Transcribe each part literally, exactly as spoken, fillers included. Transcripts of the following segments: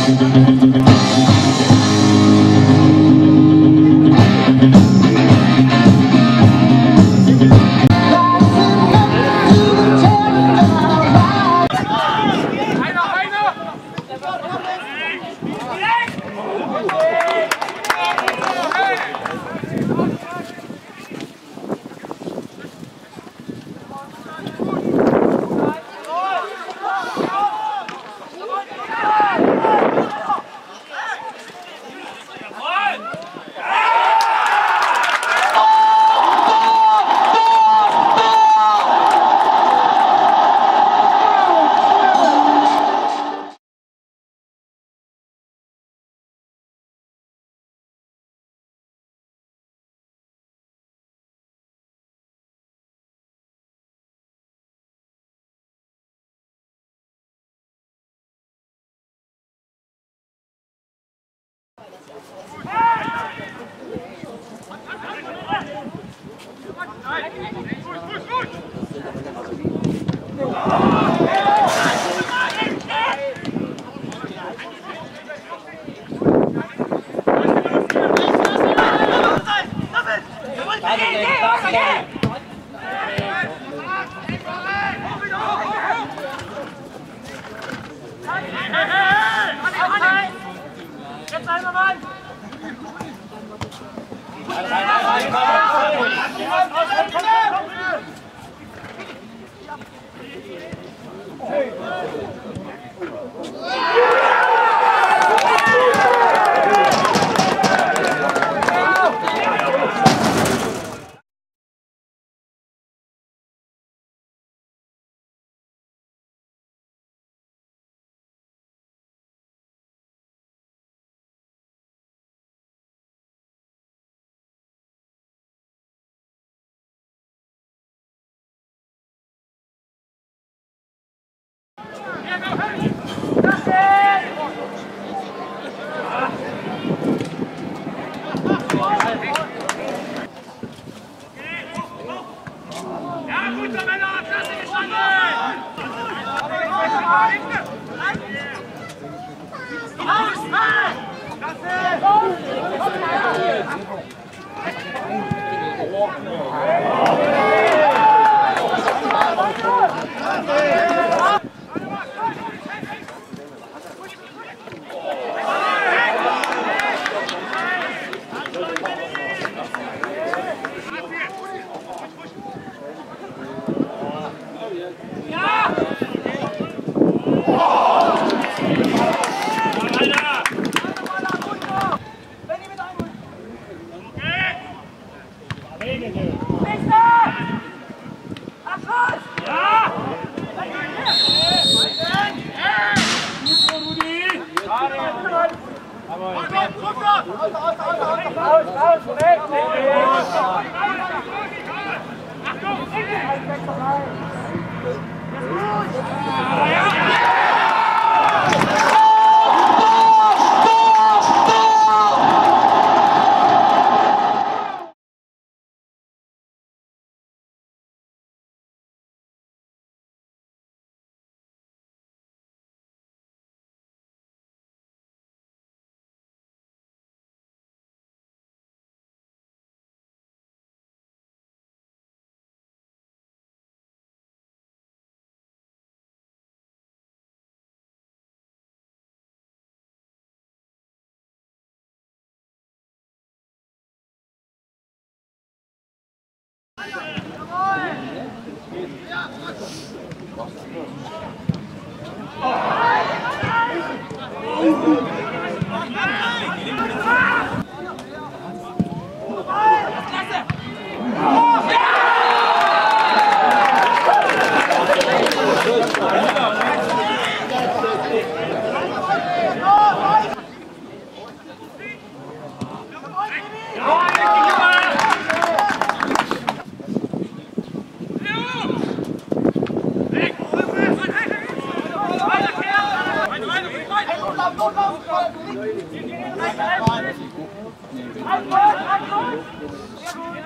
Jetzt einmal rein!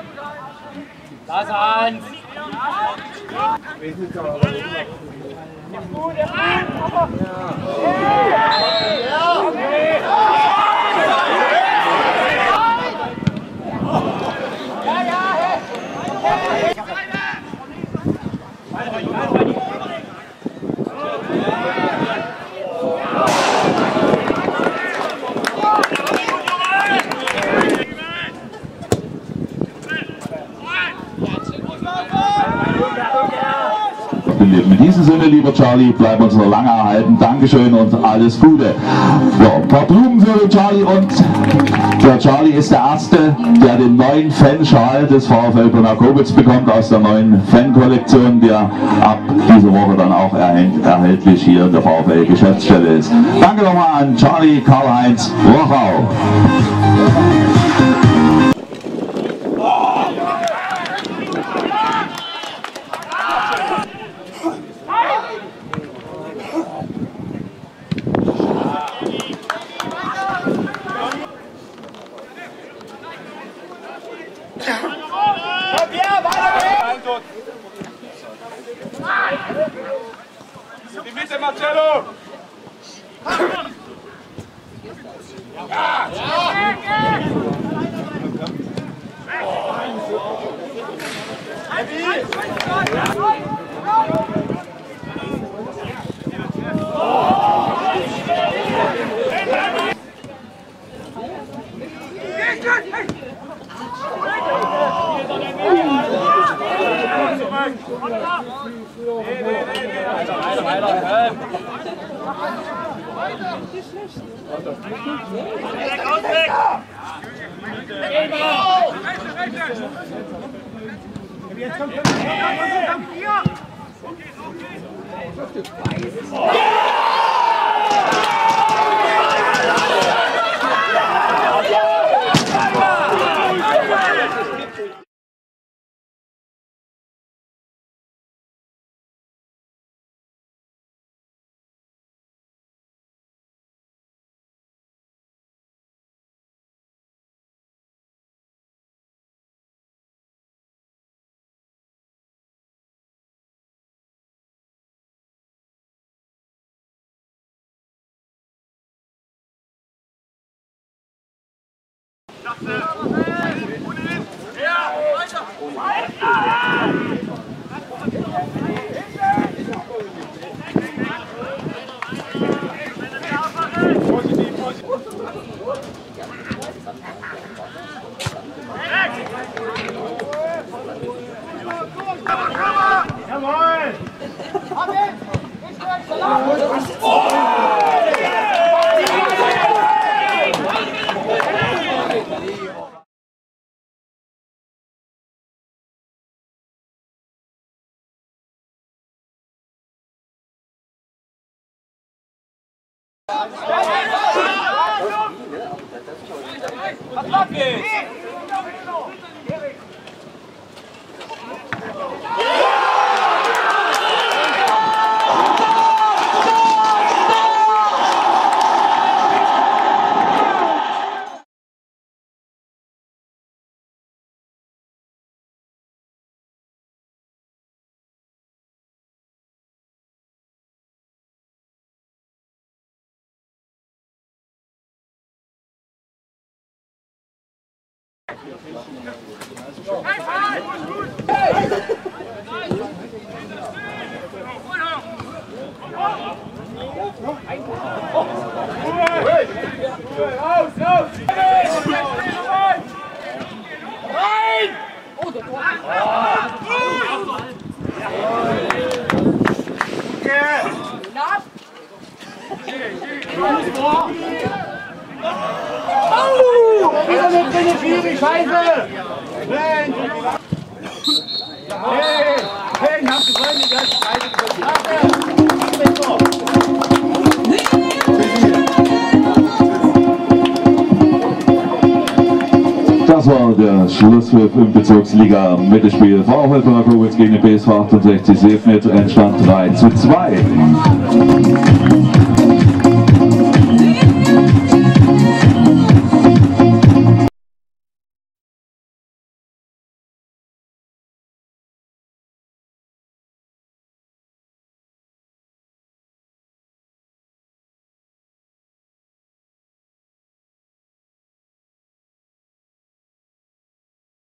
Lass an! In diesem Sinne, lieber Charlie, bleib uns noch lange erhalten. Dankeschön und alles Gute. So, ein paar Blumen für den Charlie, und der Charlie ist der Erste, der den neuen Fanschal des VfL Pirna-Kobitz bekommt aus der neuen Fan-Kollektion, der ab dieser Woche dann auch erhält, erhältlich hier in der VfL-Geschäftsstelle ist. Danke nochmal an Charlie Karl-Heinz Rochau. Die Mitte, Marcello! Ja! Jetzt kommt hier! Ja, weiter! Positiv, positiv. Jawohl! Was geht? Scheiße! Nein! Hey! Hey, ich hab gesagt, die ganze Scheiße Das war der Schlusspfiff im Bezirksliga Mittelspiel. VfL Pirna-Kobitz gegen den B S V achtundsechzig Seefeld, Endstand drei zu zwei.